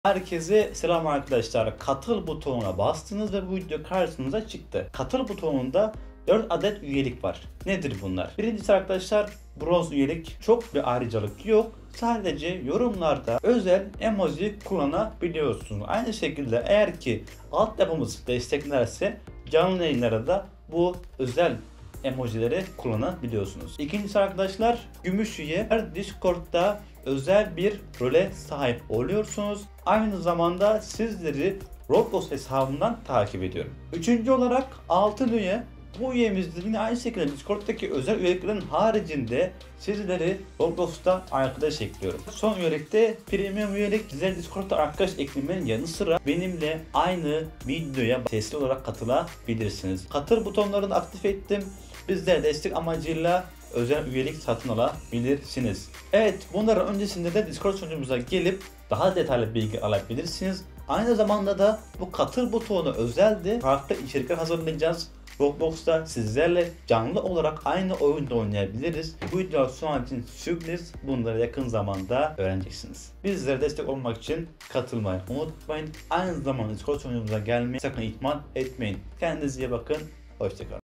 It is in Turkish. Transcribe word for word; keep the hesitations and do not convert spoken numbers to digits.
Herkese selam arkadaşlar. Katıl butonuna bastınız ve bu video karşınıza çıktı. Katıl butonunda dört adet üyelik var. Nedir bunlar? Birincisi arkadaşlar bronz üyelik. Çok bir ayrıcalık yok. Sadece yorumlarda özel emoji kullanabiliyorsunuz. Aynı şekilde eğer ki altyapımız desteklerse canlı yayınlara da bu özel emojileri kullanabiliyorsunuz. İkincisi arkadaşlar gümüş üye. Her Discord'da özel bir role sahip oluyorsunuz. Aynı zamanda sizleri Roblox hesabından takip ediyorum. Üçüncü olarak altın üye. Bu üyemizde yine aynı şekilde Discord'daki özel üyeliklerin haricinde sizleri Roblox'ta arkadaş ekliyorum. Son üyelikte premium üyelik. Sizler Discord'da arkadaş eklemenin yanı sıra benimle aynı videoya sesli olarak katılabilirsiniz. Katıl butonlarını aktif ettim. Bizlere destek amacıyla özel üyelik satın alabilirsiniz. Evet, bunların öncesinde de Discord sunucumuza gelip daha detaylı bilgi alabilirsiniz. Aynı zamanda da bu katıl butonu özelde farklı içerikler hazırlayacağız. Roblox'ta sizlerle canlı olarak aynı oyunda oynayabiliriz. Bu video şu an için sürpriz. Bunları yakın zamanda öğreneceksiniz. Bizlere destek olmak için katılmayı unutmayın. Aynı zamanda Discord sunucumuza gelmeyi sakın ihmal etmeyin. Kendinize iyi bakın. Hoşçakalın.